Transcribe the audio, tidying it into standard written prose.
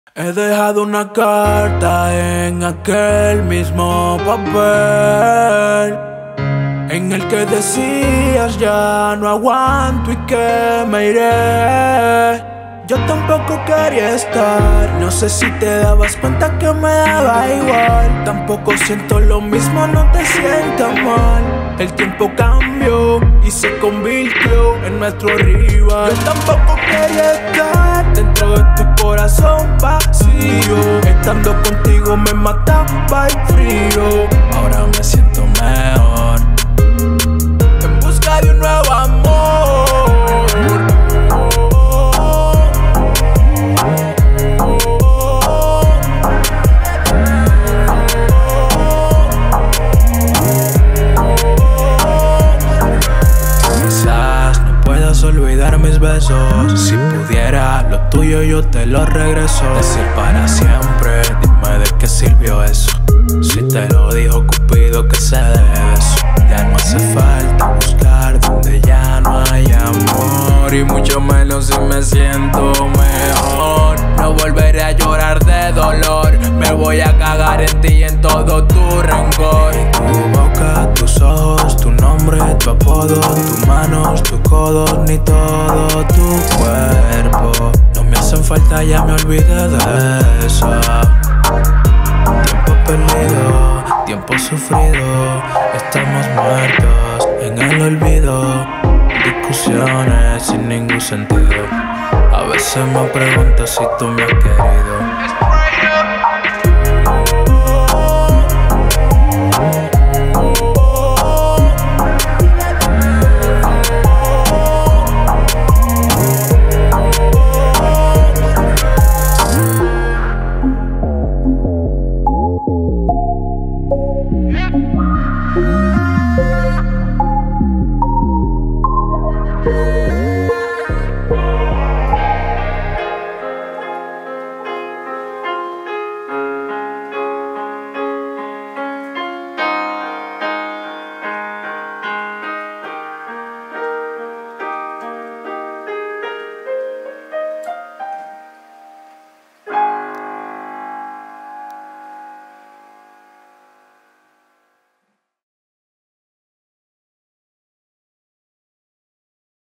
He dejado una carta en aquel mismo papel en el que decías ya no aguanto y que me iré. Yo tampoco quería estar, no sé si te dabas cuenta que me daba igual. Tampoco siento lo mismo, no te sientas mal. El tiempo cambió y se convirtió en nuestro rival. Yo tampoco quería estar dentro de tu corazón vacío. Estando contigo me mataba el frío. Ahora me siento mejor en busca de un nuevo amor. Olvidar mis besos. Si pudiera, lo tuyo yo te lo regreso. Decir para siempre, dime de qué sirvió eso. Si te lo dijo Cupido que se debe eso. Ya no hace falta buscar donde ya no hay amor. Y mucho menos si me siento mejor. No volveré a llorar de dolor. Me voy a cagar en ti y en todo tu rencor. Tu boca, tus ojos, tu nombre, tu apodo, tus manos, tus codos, ni todo tu cuerpo. No me hacen falta, ya me olvidé de eso. Tiempo perdido, tiempo sufrido. Estamos muertos en el olvido. Discusiones sin ningún sentido. A veces me pregunto si tú me has querido. Yeah.